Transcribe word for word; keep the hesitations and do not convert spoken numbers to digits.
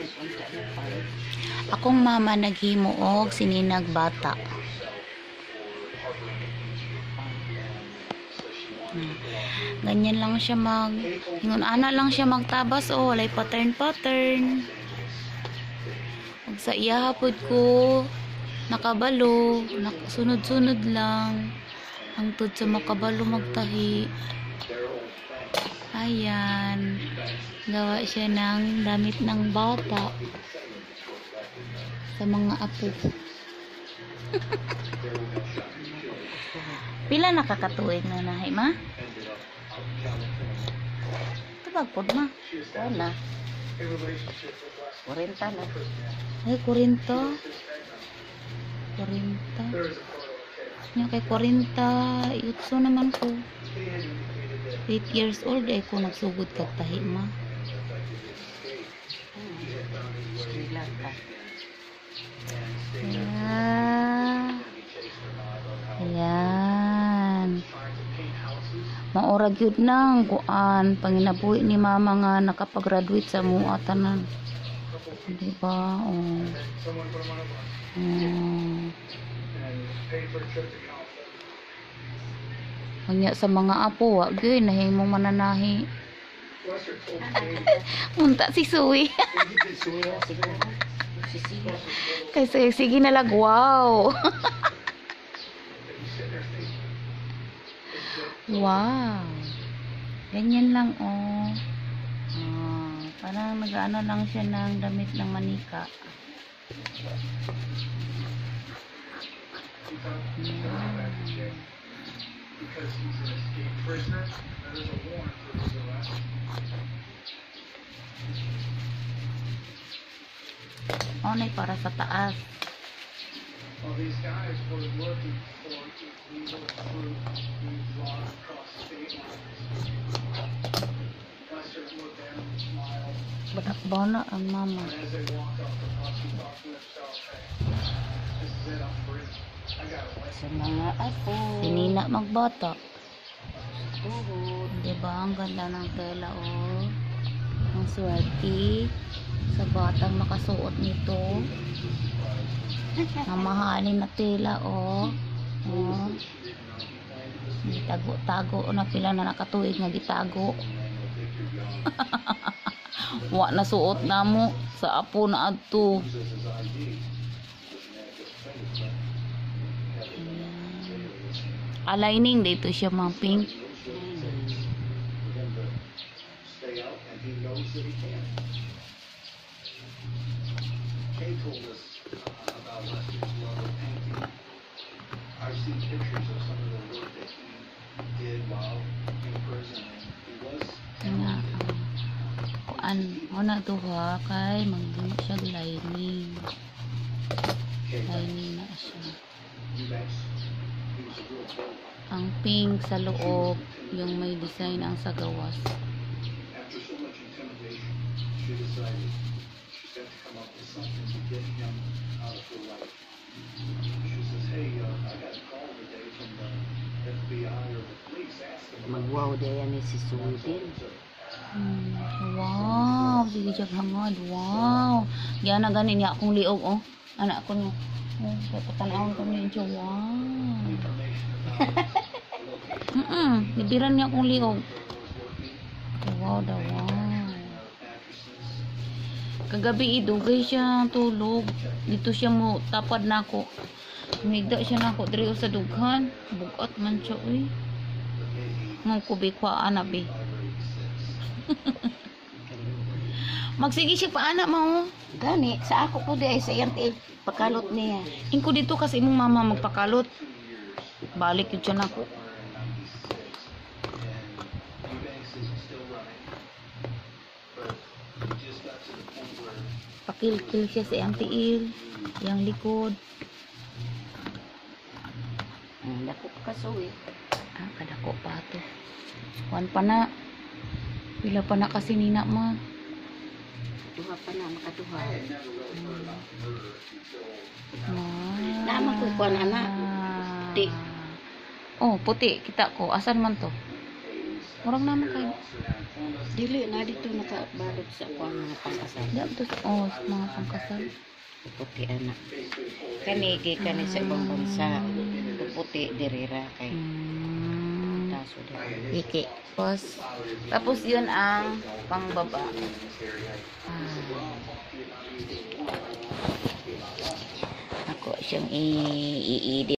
Akong mama naghimo og sininag bata. Hmm. Ganyan lang siya mag ingon ana lang siya magtabas o oh, walay pattern pattern. Ug sa iya hapud ko nakabalo, sunod-sunod lang hangtod sa makabalo magtahi. Ayan, gawa siya ng damit ng bata sa mga apo. Pila nakakatuig na nahi, ma? Ito bagpod, ma? Wala. Kurenta na. Ay, kurinta. Kurinta. Nya kay kurinta. Yutso naman ko. eight years old ay ko nagsugod kag tahi, ma. Yeah. Ayan. Maurag yun nang kuan panginabuhi ni mama nga nakapag-graduate sa mua tanan. Diba? Oh. Oh. Kanya sa mga apo, wag yun, nahimong mananahi. Munta si Suwi. Kasi sige na lang, wow. Wow. Ganyan lang, oh. Ah, parang nag-ano lang siya ng damit ng manika. Yeah. Because he's an escaped prisoner, there is a warrant for his arrest. Oh, nay para sa taas. Well, these guys were looking for illegal fruit being brought across state lines. Lester looked at him and smiled. Badak bana ang mama. And as they walked off the bus, he thought to himself, hey, this is it, I'm free. Sa mga apo. Sinina magbata. Oo. Diba? Ang ganda ng tela, oh. Ang swerte. Sa batang makasuot nito. Ang mahalin na tela, oh. Oh. Gitago-tago na pila na nakatuig nga gitago. Wa na suot na mo. Sa apo na adto. Aligning dito siya mga pink. Nga kuan mo na to ha kay magdun siya lining. Lining na siya. Ang pink sa loob, yung may design ang sa gawas. Mag-wow daya ni si Sudin. Hmm. Wow, sige siya hangad. Wow. Yan na ganin niya akong liog, oh. Anak ko niya. Oh, patanawon ko niya. Wow. Mm-mm. Bibiran niya akong liog. Wow, daw. Wow. Kagabi idugay siya tulog. Dito siya mo tapad na ako. Umigda siya na ako diri sa dughan. Bugat man siya, uy. Ngong kubi kwa anabi. Magsige siya pa anak mo. Gani, sa ako po di ay sa iyang pakalot niya. Ingko dito kasi imong mama magpakalot. Balik yun siya na ako. Pakil-kil siya sa iyang tiil, iyang likod. Ang dako kasuwi. Ah, kadako pa ito. Wan pa na. Pila pa na kasi nina ma. Duha pa na, makaduha. Hmm. Naman ko kuha na anak. Puti. Oh, puti. Kita ko. Asan man to? Orang naman kayo. Dili na dito nakabalot sa kuan mga pangkasal. Di to oh, sa mga pangkasal. Puti anak. Kanigi kani sa ibang bansa. Puti dirira kay Hmm. taso diri. Iki. Tapos, tapos yun ang pangbaba. Ah, Ako siyang i-i